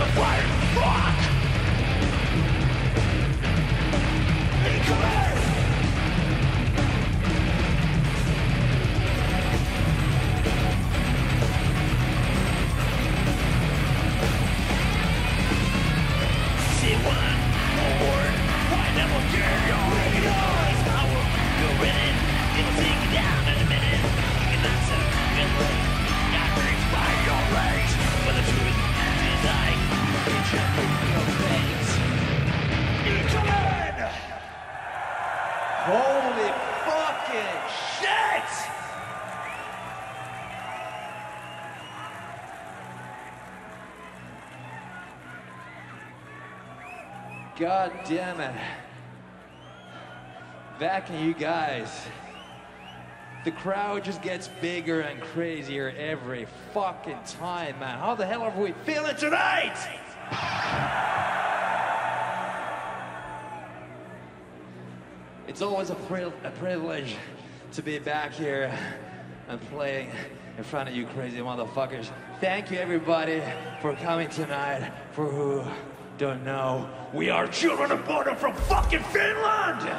Holy fucking shit! God damn it. Wacken, you guys. The crowd just gets bigger and crazier every fucking time, man. How the hell are we feeling tonight? It's always a privilege to be back here and playing in front of you crazy motherfuckers. Thank you, everybody, for coming tonight. For who don't know, we are children of Bodom from fucking Finland!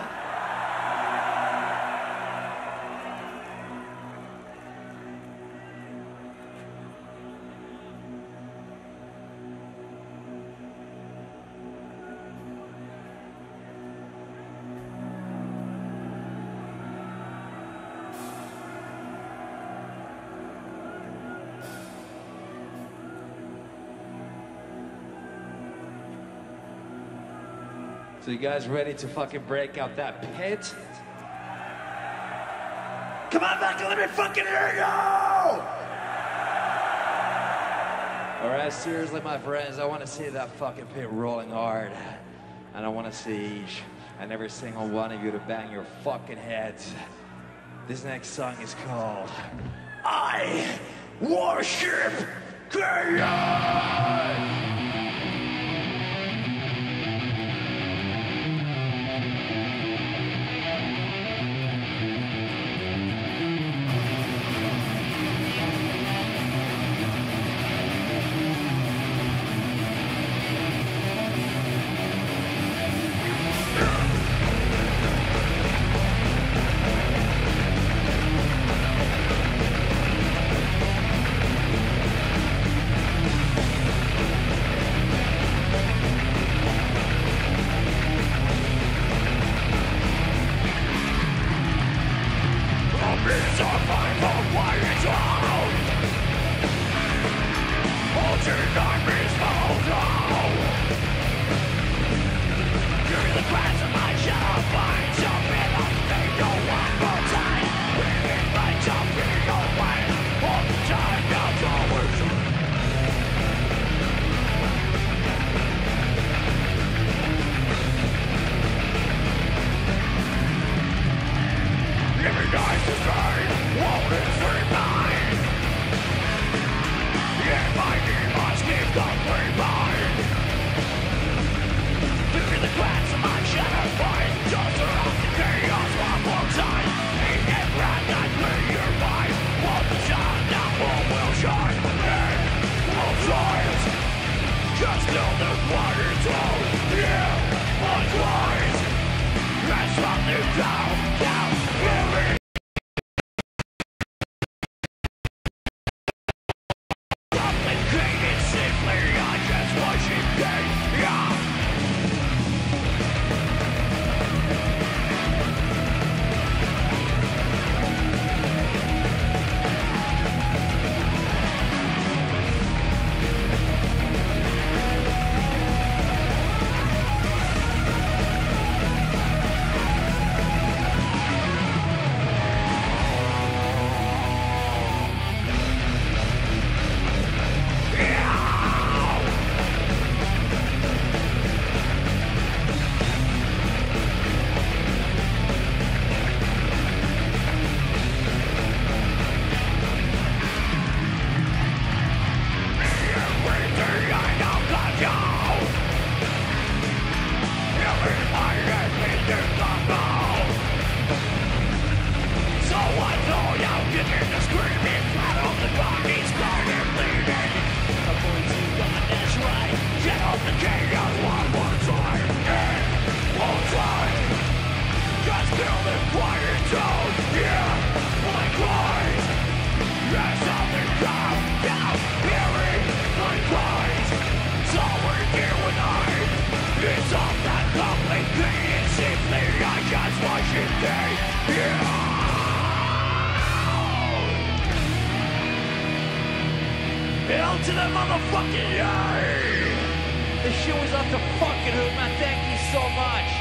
So you guys ready to fucking break out that pit? Come on back and let me fucking hear you! Alright, seriously, my friends, I want to see that fucking pit rolling hard. And I want to see each and every single one of you to bang your fucking heads. This next song is called I Worship Chaos! the chaos one more time. It won't die. Just kill the quiet tone. Yeah, my cries. There's something down, hearing my cries. So we're here with I. It's all that complicated. Simply I just watch it day. Yeah. Hell to the motherfucking yay! This shit was off the fucking hook, man. Thank you so much.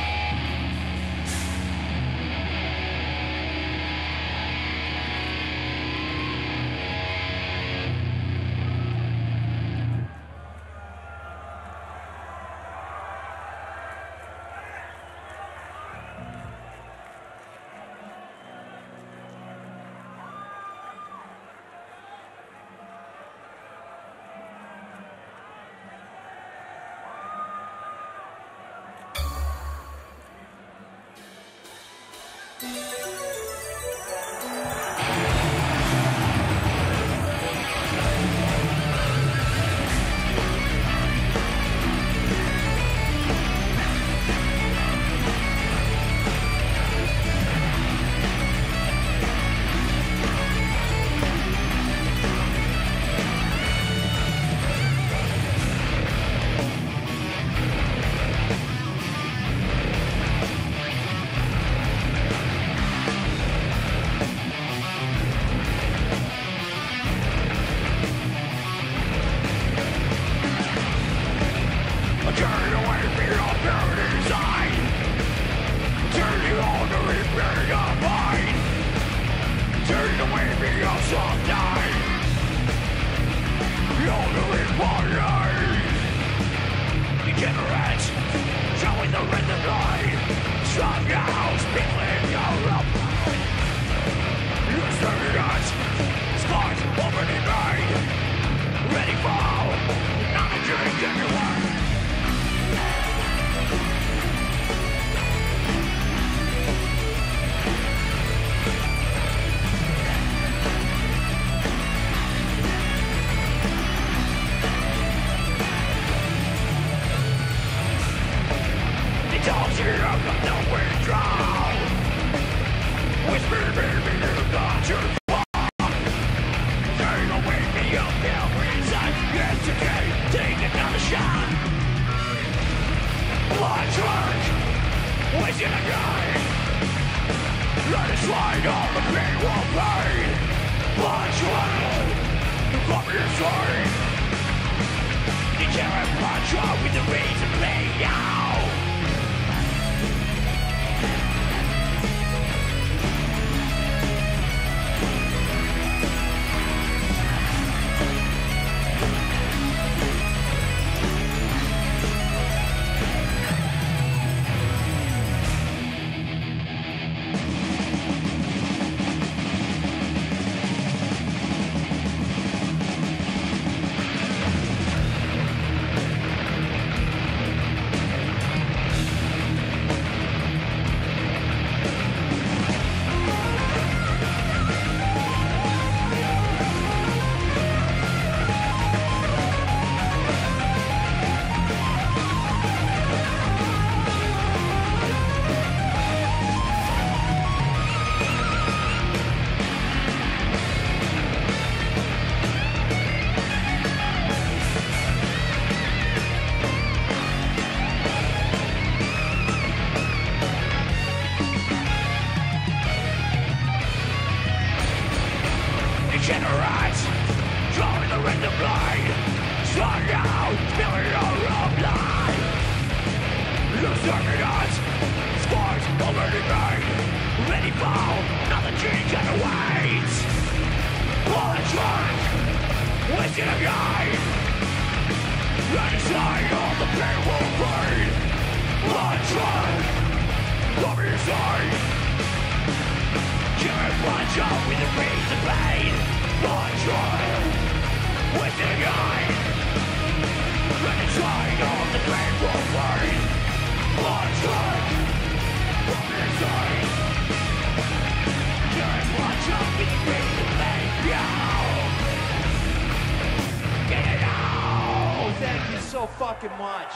so fucking much.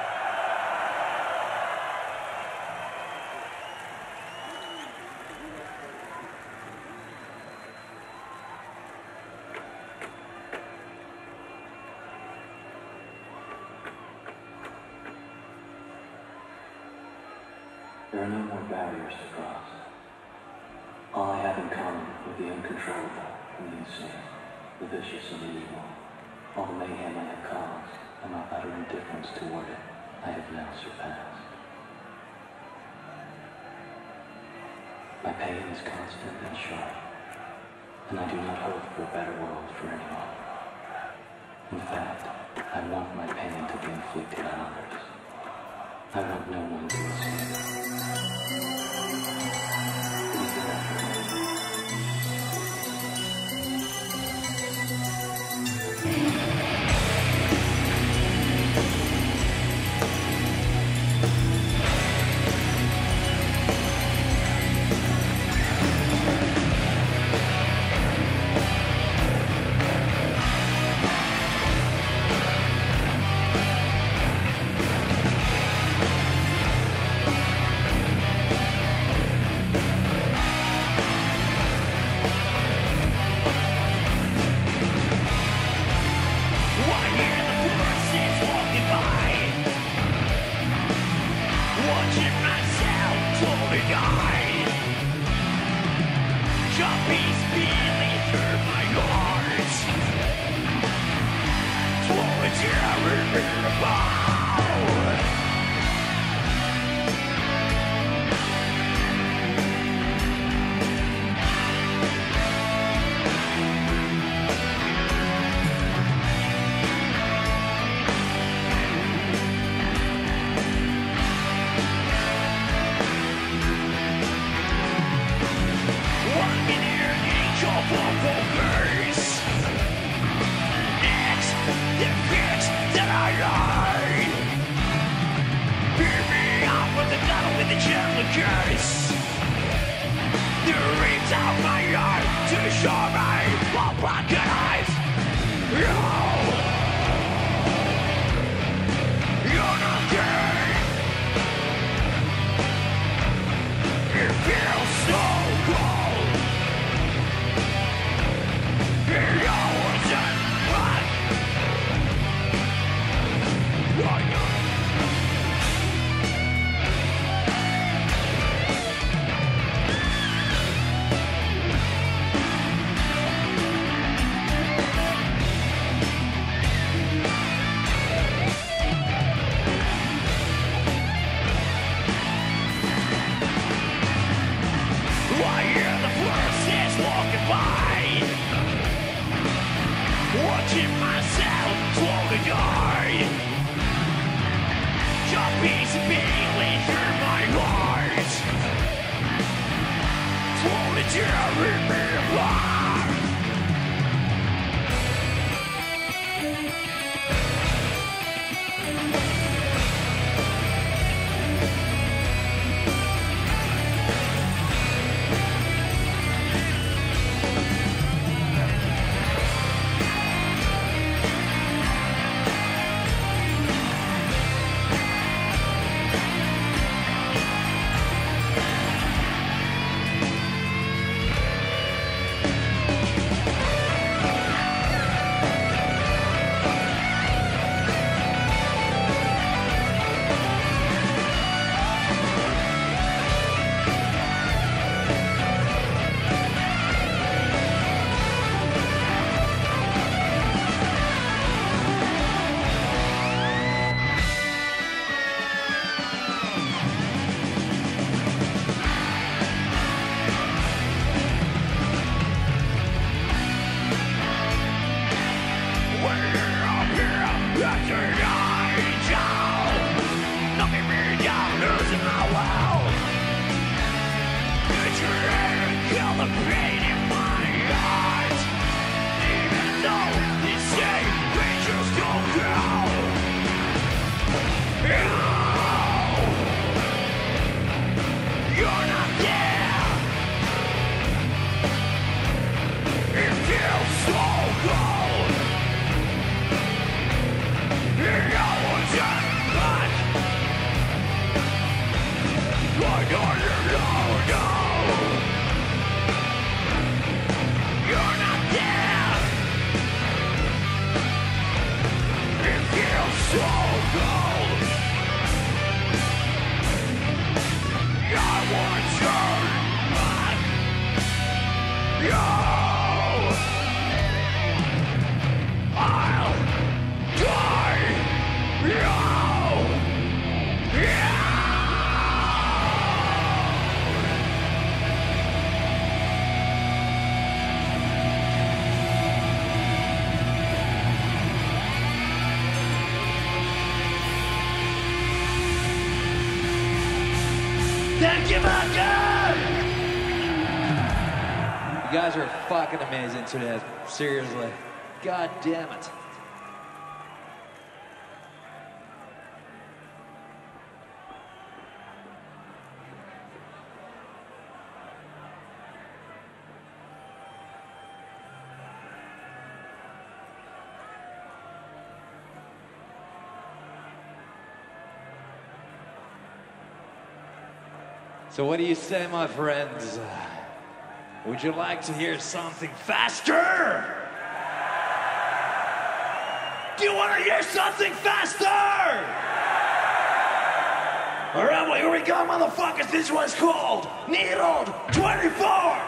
There are no more barriers to cross. All I have in common with the uncontrollable and the insane, the vicious and the evil, all the mayhem I have caused, and my utter indifference toward it, I have now surpassed. My pain is constant and sharp, and I do not hope for a better world for anyone. In fact, I want my pain to be inflicted on others. I want no one to escape. Yeah. Thank you, Wacken! You guys are fucking amazing today. Seriously. God damn it. So what do you say, my friends? Would you like to hear something faster? Do you want to hear something faster? All right, well, here we go, motherfuckers. This one's called Needled 24.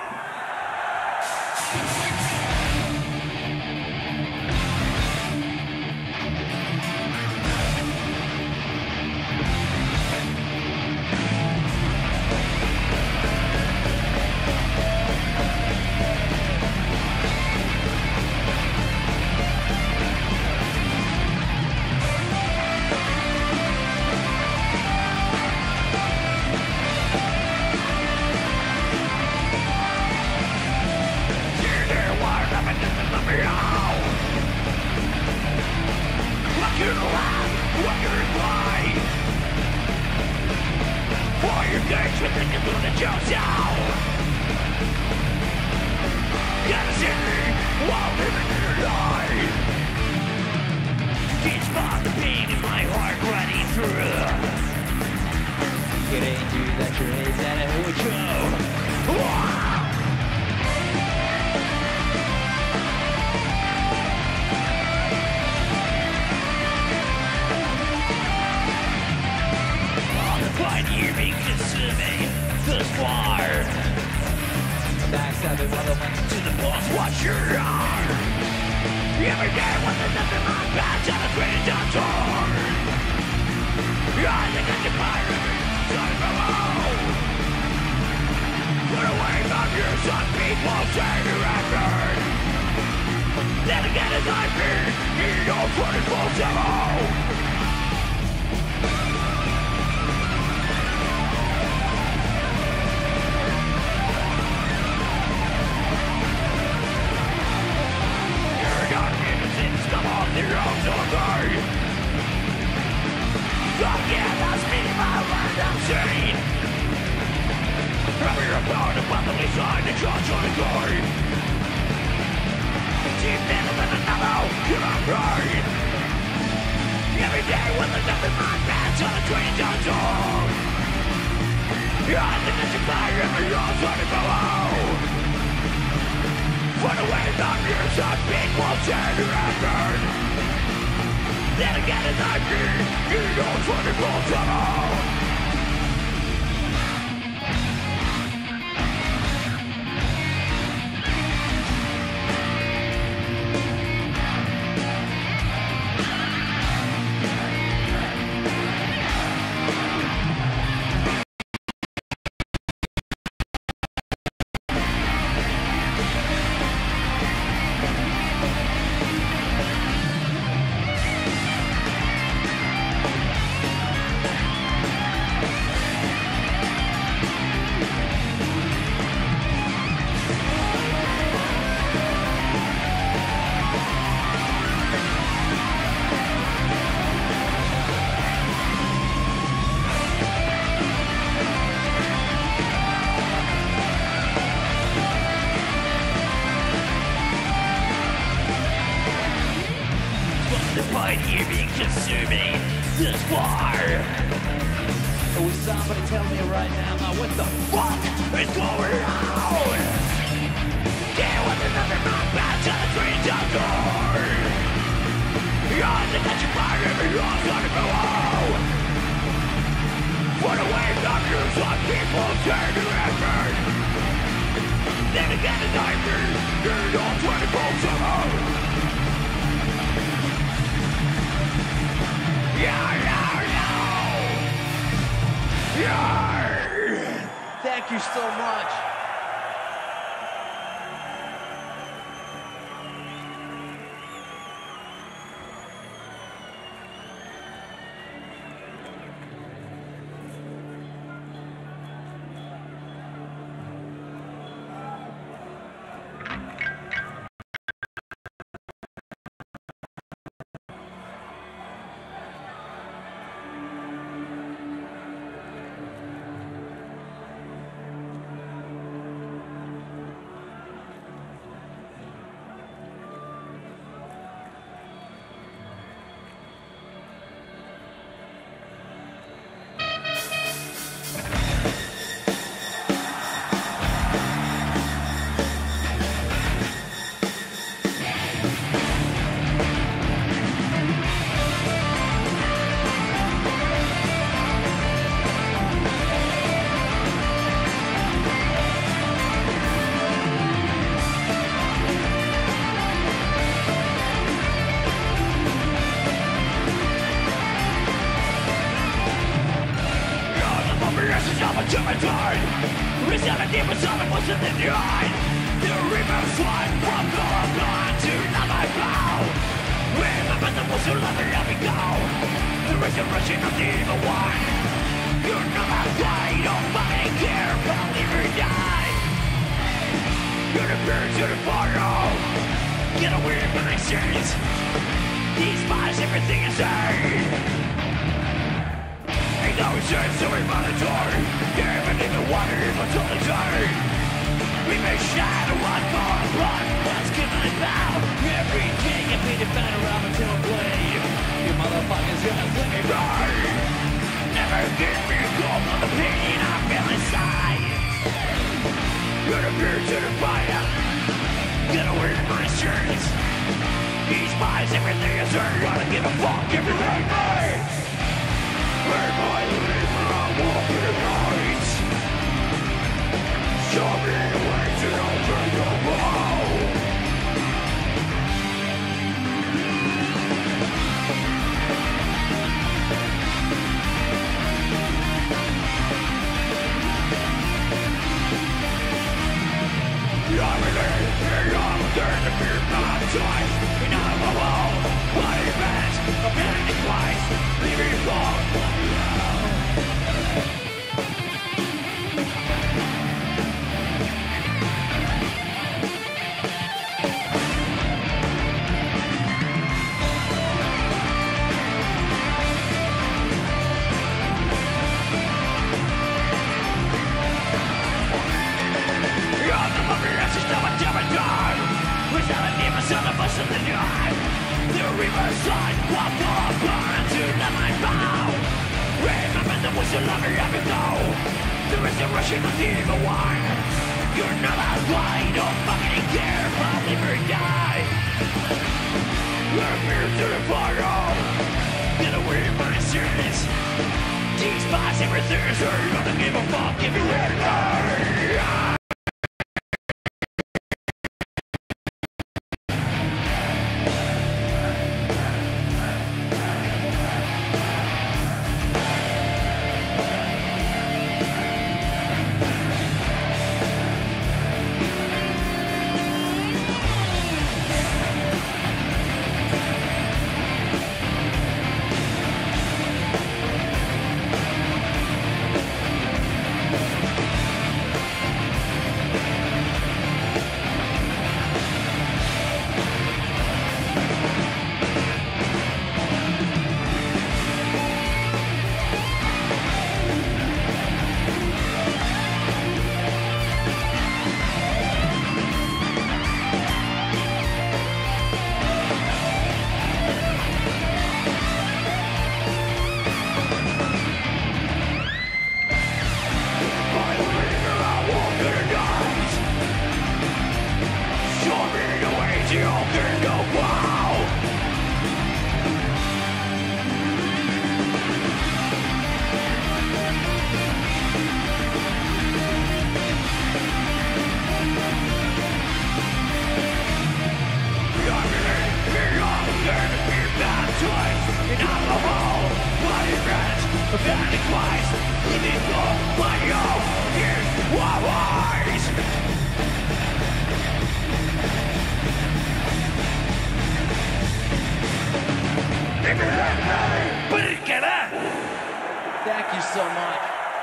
Thank you so much. to my time. Resounding deep inside of what's in the night. The river's wide from gone to love I bow. Remember the ones who love me, let me go. The resurrection of the evil one. You're not my fight, don't fucking care, but live or die. You're the birds, you're the fire. Get away from my sins. Despise everything inside. Ain't no sense to be monitored. Even in the water, but all the time. We may shadow one more blood. Let's give it a bow. Every day you beat the fan around until I blame. You motherfuckers gonna let me right. Never give me a call on the pain I feel inside. You're the beer to the fire. Get away from my shirts. Despise everything I say. Gotta give a fuck if you hate me. Where my river, I walk in the night. Show me the way to open your mouth. I'm there to be baptized. And I'm alone. What event? I'm in twice. Leave me alone. The riverside, walk on to the my bow. Remember the ones who love me, let me go. The resurrection of the evil one. You're not alive, don't fucking care, probably or die. You're here to the fire. Get away from my sins. Despise everything, so you don't give a fuck if you hate me. Thank you so much.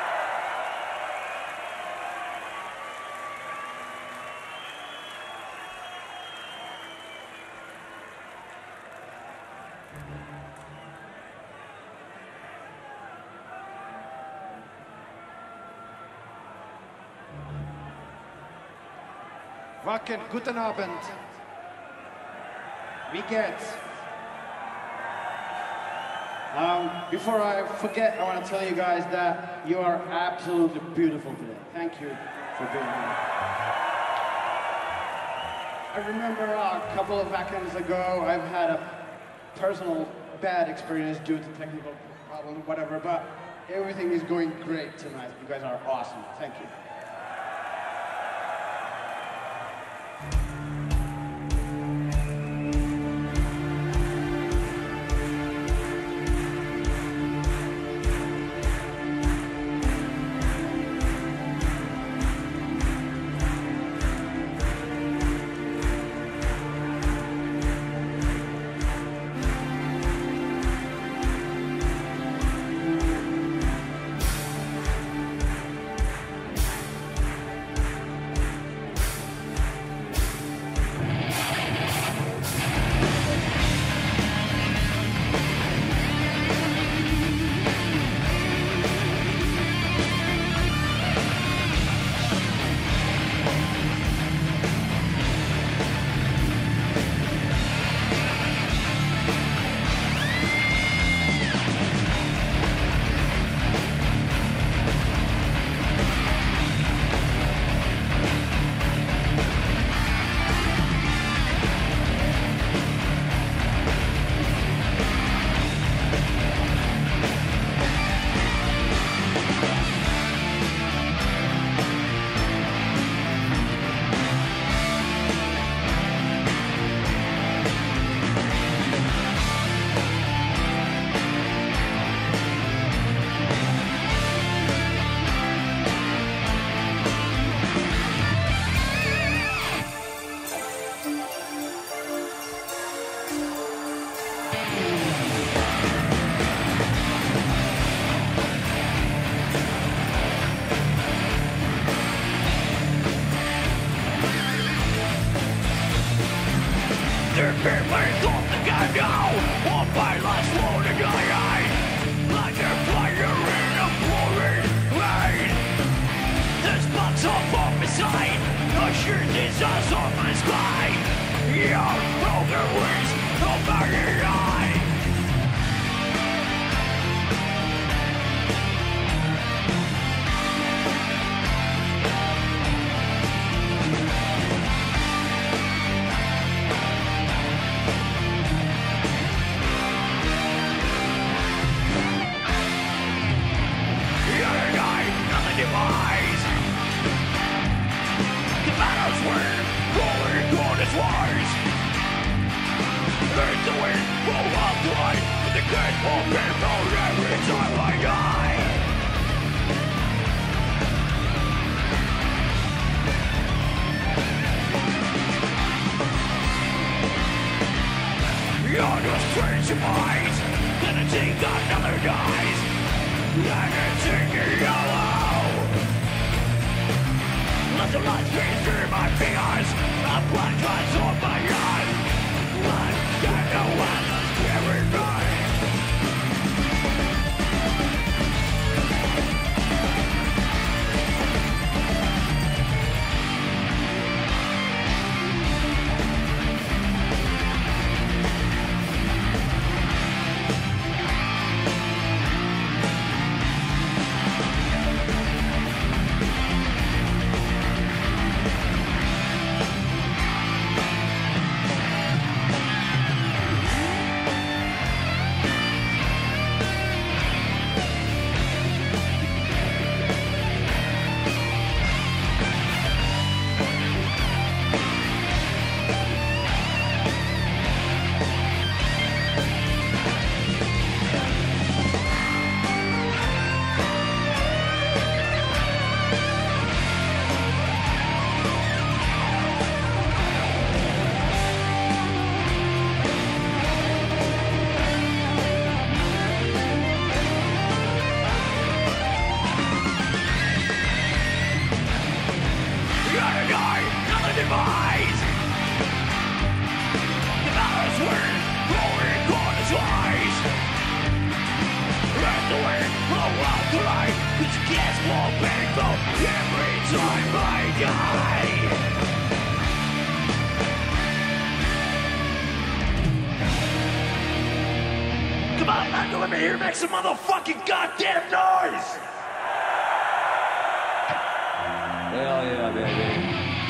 Wacken, guten Abend. Wie geht's? Before I forget, I want to tell you guys that you are absolutely beautiful today. Thank you for being here. I remember a couple of Wackens ago, I've had a personal bad experience due to technical problem, whatever, but everything is going great tonight. You guys are awesome. Thank you. And it's taking yellow. Let the light stream through my fingers. A blood cuts on my eyes. Blood can no one carry me. Come on, man, let me hear make some motherfucking goddamn noise! Hell yeah, baby.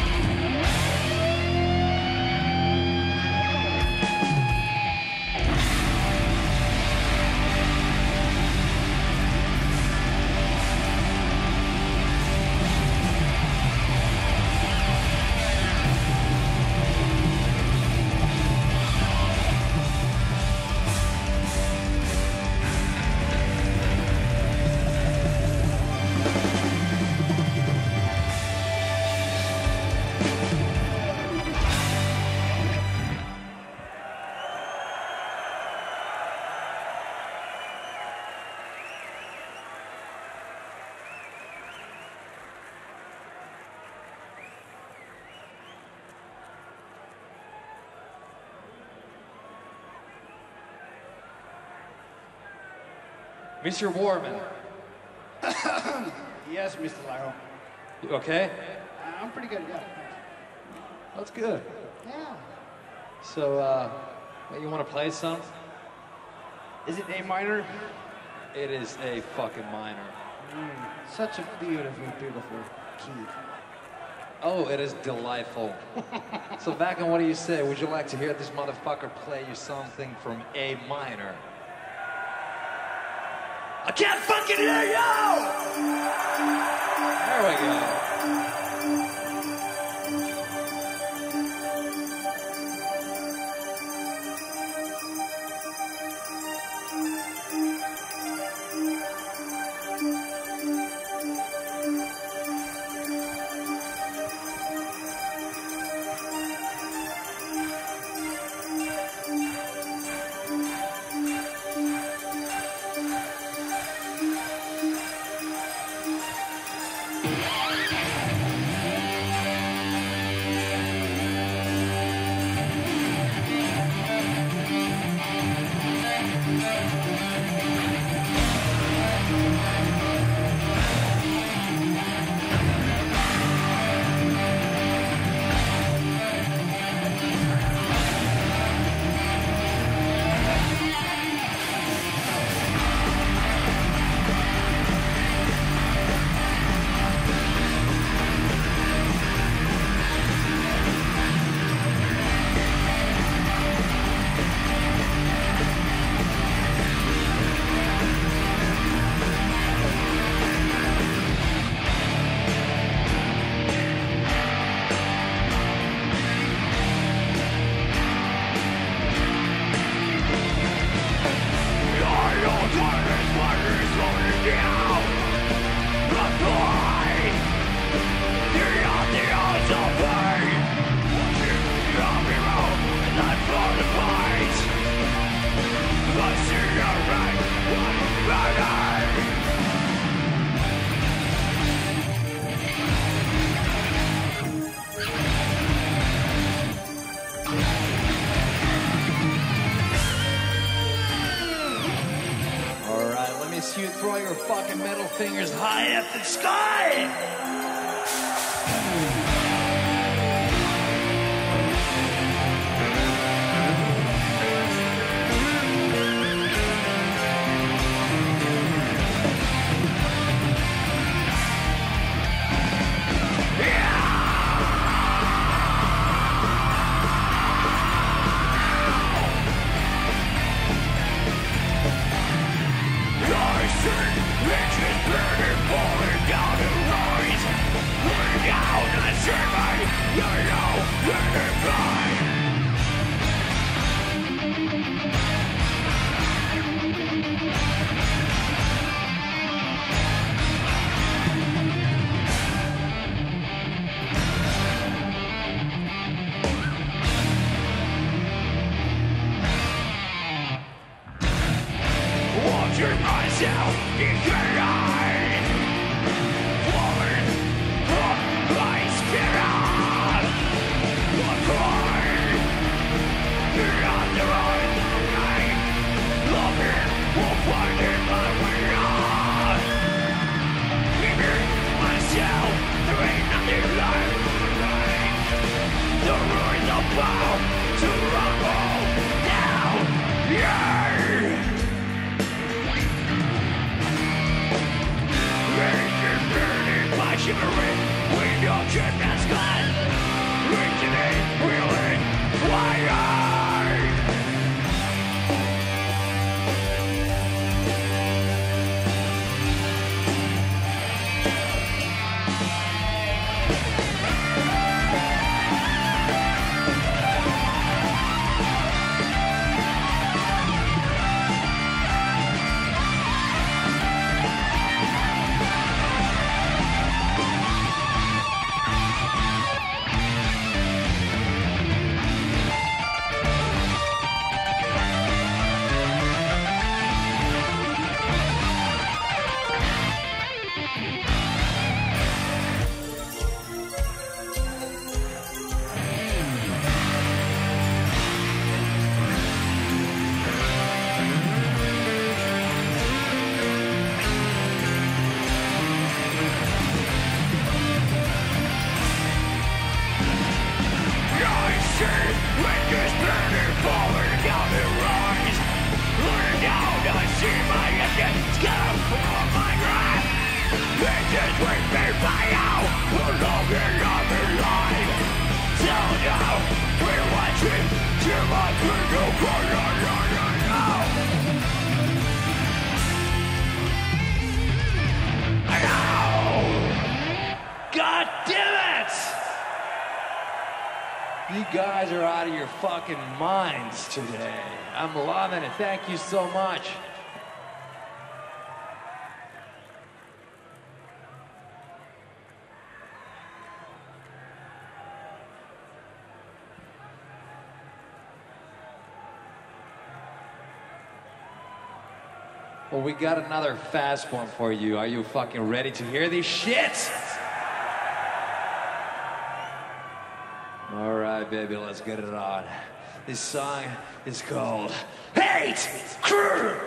Mr. Warman. Yes, Mr. Laiho. You okay? I'm pretty good, yeah. That's good. Yeah. So, you want to play some? Is it A minor? It is a fucking minor. Such a beautiful, beautiful key. Oh, it is delightful. So, Wacken, what do you say? Would you like to hear this motherfucker play you something from A minor? I can't fucking hear you! There we go. you throw your fucking middle fingers high up the sky. God damn it! You guys are out of your fucking minds today. I'm loving it. Thank you so much. Well, we got another fast one for you. Are you fucking ready to hear this shit? All right, baby, let's get it on. This song is called Hate Crew.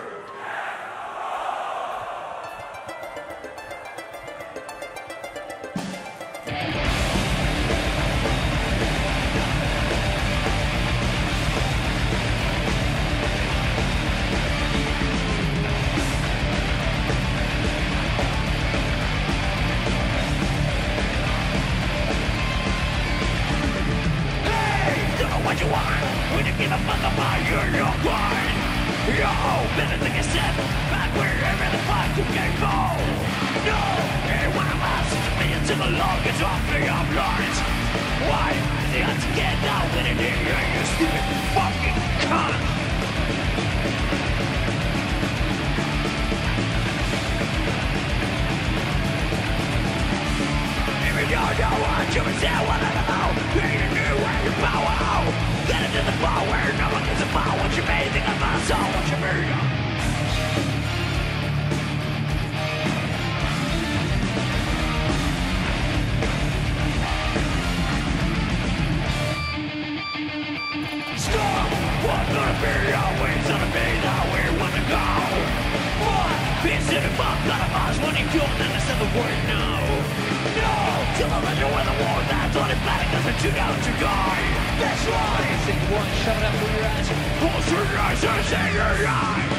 What's gonna be always gonna be the way we want to go. What? Peace in the fuck out of us when you don't understand the word no. No! Till I let you win the war, that's only bad because you know to die. That's right! Sing one, shut up with your eyes. Close your eyes and say your eyes.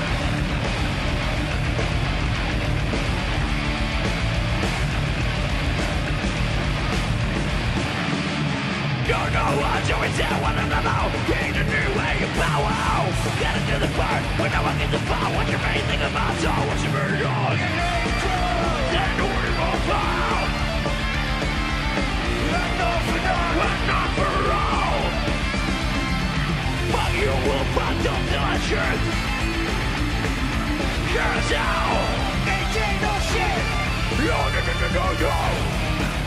You know what you would tell one another. Gain a new way of power. Gotta do the part when no one gets the power. What your main thing about so what's your very on? Then we will fall. Enough for now, enough for all. But you will find up till I should. Here's how. Maintain no shit. No.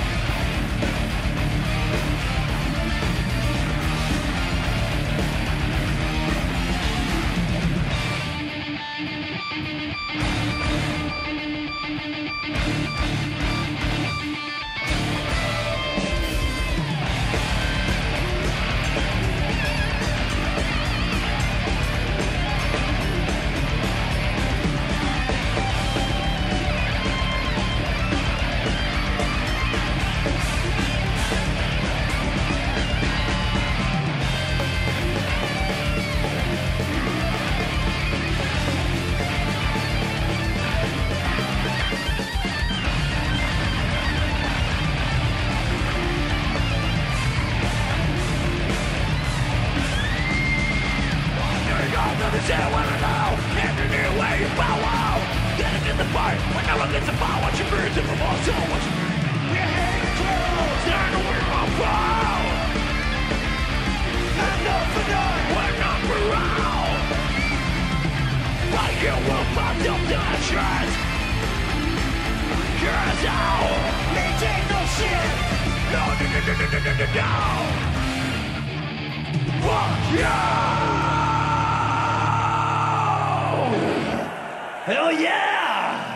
Hell yeah!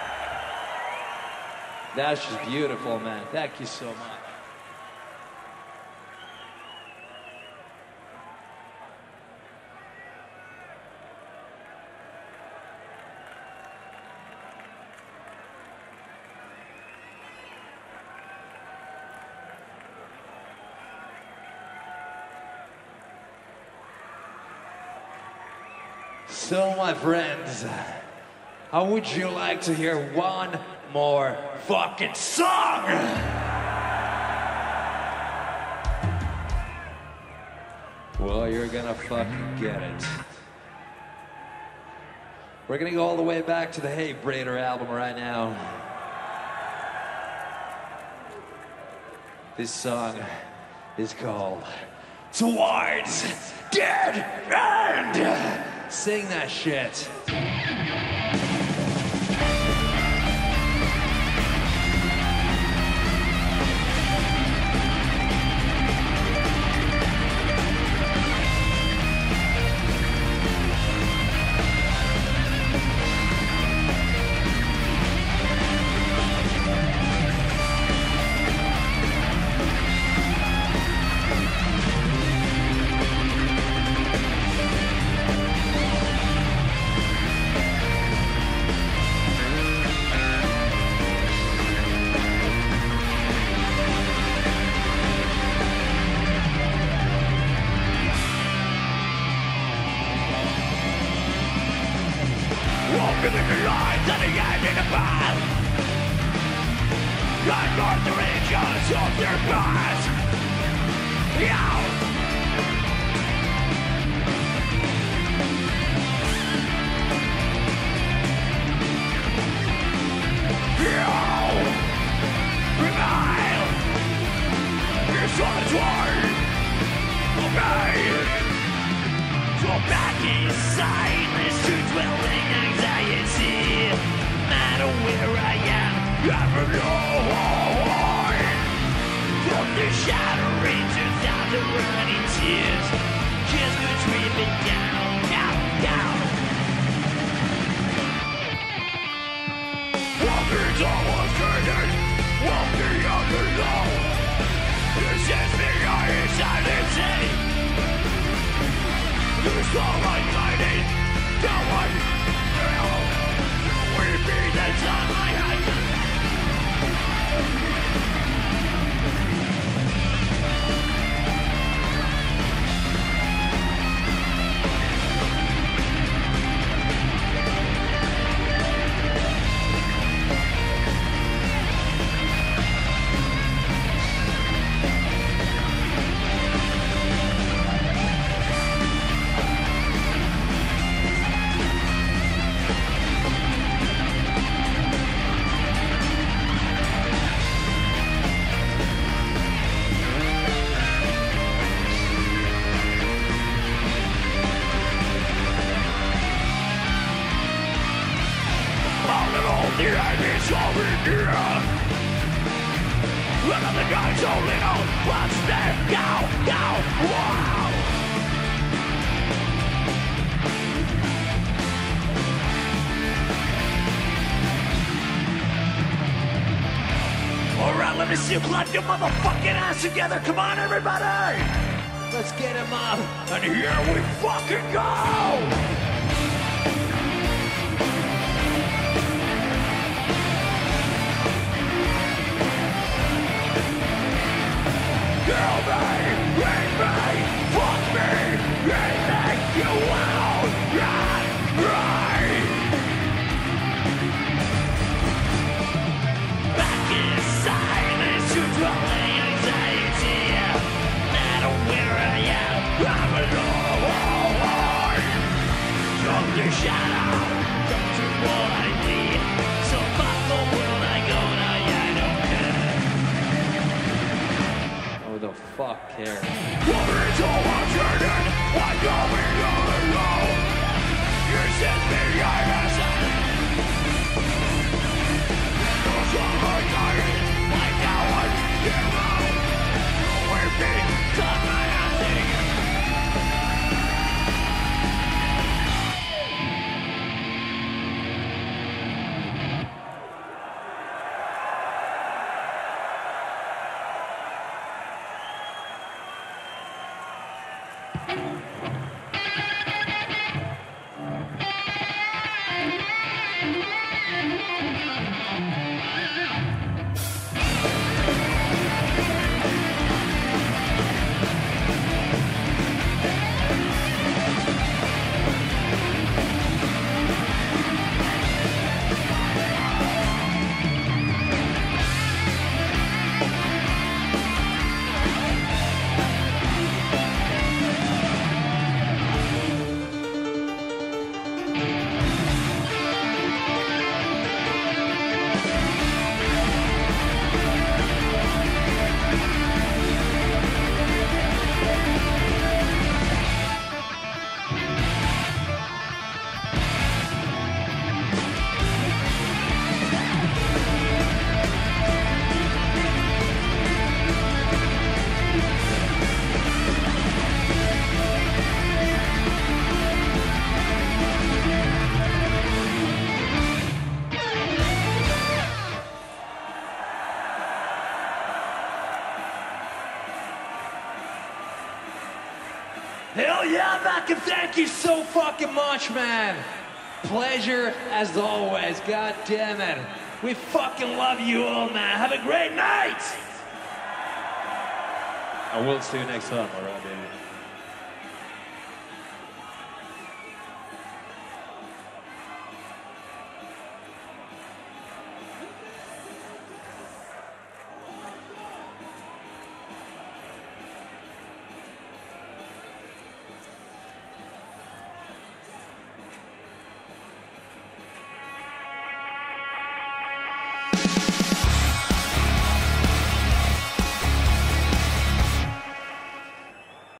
That's just beautiful, man. Thank you so much. So, my friends, how would you like to hear one more fucking song? Well, you're gonna fucking get it. We're gonna go all the way back to the Hey Brader album right now. This song is called Towards Dead End. Sing that shit. There's no light, don't want, we me that's on my head. The enemy's over here. Look at the guys only know what's there. Go, go, wow. Alright, let me see you clap your motherfucking ass together. Come on, everybody. Let's get him up. And here we fucking go. Kill me, rape me, fuck me, anything you want, right, right. Back inside this controlling anxiety, matter where I am, I'm alone. From the shadow, come to what I need, so fuck the world I go now, yeah, I don't care. Who the fuck cares? It's all I'm turning, I go all alone. You sent me your lesson. Those are my dying, like now I'm hero. We're being done by nothing. Hell yeah, Wacken, thank you so fucking much, man. Pleasure as always, god damn it. We fucking love you all, man. Have a great night. I will see you next time, alright, baby.